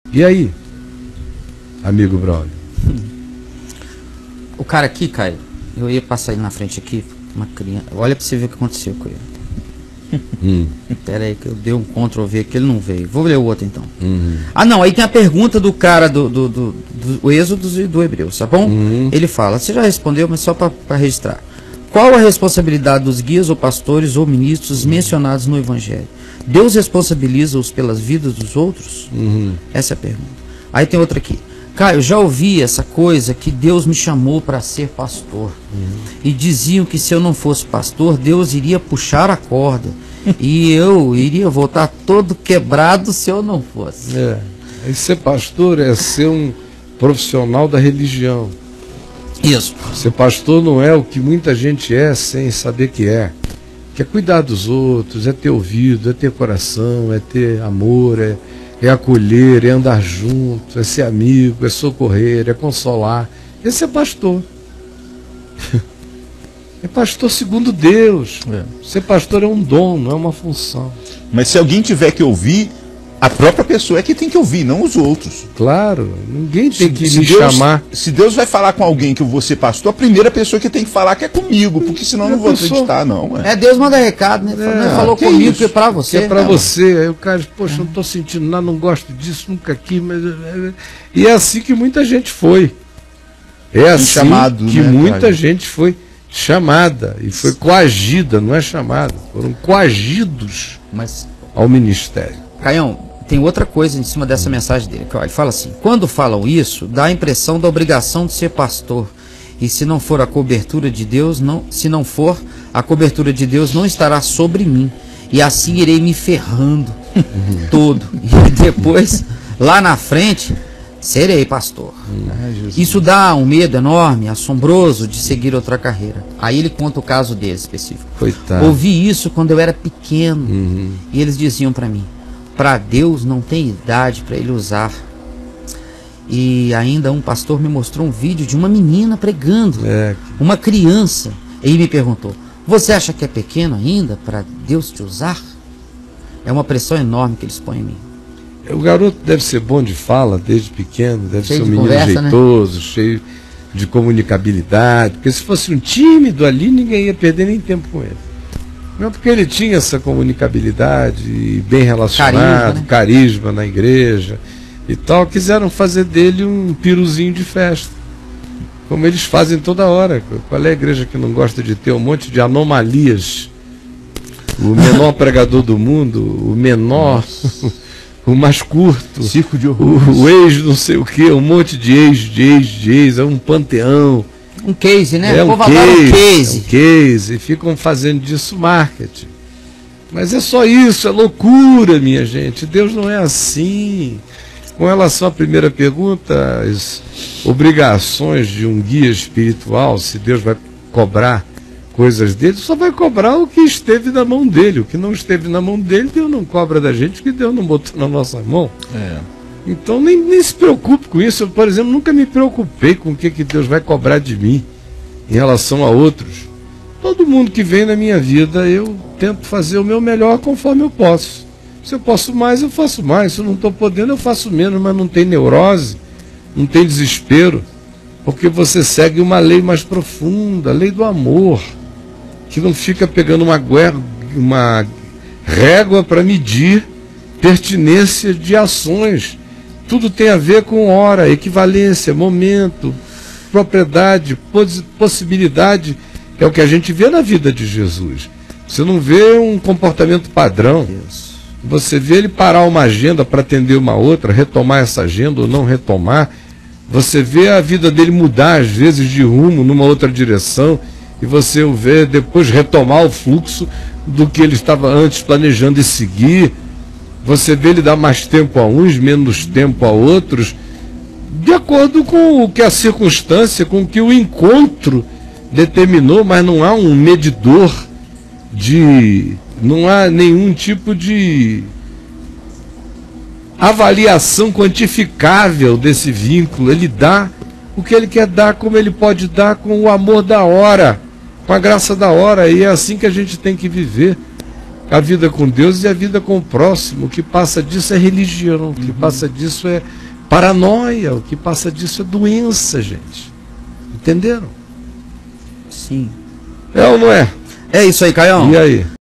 E aí, amigo Braulio? O cara aqui, Caio, eu ia passar ele na frente aqui, uma criança. Olha pra você ver o que aconteceu com ele. Pera aí que eu dei um Ctrl V que ele não veio. Vou ler o outro então. Ah não, aí tem a pergunta do cara do Êxodo e do Hebreus, tá bom? Ele fala, você já respondeu, mas só para registrar. Qual a responsabilidade dos guias ou pastores ou ministros mencionados no Evangelho? Deus responsabiliza-os pelas vidas dos outros? Essa é a pergunta. Aí tem outra aqui. Caio, já ouvi essa coisa que Deus me chamou para ser pastor. E diziam que se eu não fosse pastor, Deus iria puxar a corda. E eu iria voltar todo quebrado se eu não fosse. E ser pastor é ser um profissional da religião. Isso. Ser pastor não é o que muita gente é sem saber que é. Que é cuidar dos outros, é ter ouvido, é ter coração, é ter amor, é acolher, é andar junto, é ser amigo, é socorrer, é consolar. Esse é pastor. É pastor segundo Deus. Ser pastor é um dom, não é uma função. Mas se alguém tiver que ouvir, a própria pessoa é que tem que ouvir, não os outros. Claro, ninguém tem que me chamar. Se Deus vai falar com alguém que eu vou ser pastor, a primeira pessoa que tem que falar que é comigo, porque senão eu não vou acreditar, não. Deus manda recado, né? Falou comigo que é pra você. Que é pra você. Aí o cara diz, poxa, não tô sentindo nada, não gosto disso, nunca quis, mas... E é assim que muita gente foi. É assim chamado, que muita gente foi chamada e foi coagida, não é chamada. Foram coagidos ao ministério. Caião, tem outra coisa em cima dessa mensagem dele. Ele fala assim, quando falam isso, dá a impressão da obrigação de ser pastor. E se não for a cobertura de Deus, se não for, a cobertura de Deus não estará sobre mim. E assim irei me ferrando todo. E depois, lá na frente, serei pastor. Isso dá um medo enorme, assombroso de seguir outra carreira. Aí ele conta o caso dele específico. Coitado. Ouvi isso quando eu era pequeno. E eles diziam para mim, para Deus não tem idade para ele usar. E ainda um pastor me mostrou um vídeo de uma menina pregando, uma criança, e me perguntou, você acha que é pequeno ainda para Deus te usar? É uma pressão enorme que eles põem em mim. O garoto deve ser bom de fala desde pequeno, deve cheio ser um de menino conversa, jeitoso, né? Cheio de comunicabilidade, porque se fosse um tímido ali, ninguém ia perder nem tempo com ele. Não, porque ele tinha essa comunicabilidade, bem relacionado, carisma na igreja e tal, quiseram fazer dele um piruzinho de festa, como eles fazem toda hora. Qual é a igreja que não gosta de ter um monte de anomalias? O menor pregador do mundo, o menor, o mais curto, circo de horrores, o ex não sei o que, um monte de ex, é um panteão. Um case, né? É um case. E ficam fazendo disso marketing. Mas é só isso, é loucura, minha gente. Deus não é assim. Com relação à primeira pergunta, as obrigações de um guia espiritual, se Deus vai cobrar coisas dele, só vai cobrar o que esteve na mão dele. O que não esteve na mão dele, Deus não cobra da gente, porque Deus não botou na nossa mão. Então nem se preocupe com isso. Eu, por exemplo, nunca me preocupei com o que Deus vai cobrar de mim em relação a outros. Todo mundo que vem na minha vida, eu tento fazer o meu melhor conforme eu posso. Se eu posso mais, eu faço mais. Se eu não estou podendo, eu faço menos. Mas não tem neurose, não tem desespero, porque você segue uma lei mais profunda, a lei do amor, que não fica pegando uma régua para medir pertinência de ações. Tudo tem a ver com hora, equivalência, momento, propriedade, possibilidade, que é o que a gente vê na vida de Jesus. Você não vê um comportamento padrão. Você vê ele parar uma agenda para atender uma outra, retomar essa agenda ou não retomar. Você vê a vida dele mudar, às vezes, de rumo numa outra direção, e você o vê depois retomar o fluxo do que ele estava antes planejando e seguir. Você vê ele dar mais tempo a uns, menos tempo a outros, de acordo com o que a circunstância, com o que o encontro determinou, mas não há um medidor não há nenhum tipo de avaliação quantificável desse vínculo. Ele dá o que ele quer dar, como ele pode dar, com o amor da hora, com a graça da hora, e é assim que a gente tem que viver. A vida com Deus e a vida com o próximo. O que passa disso é religião, o que passa disso é paranoia, o que passa disso é doença, gente. Entenderam? Sim. É ou não é? É isso aí, Caião. E aí?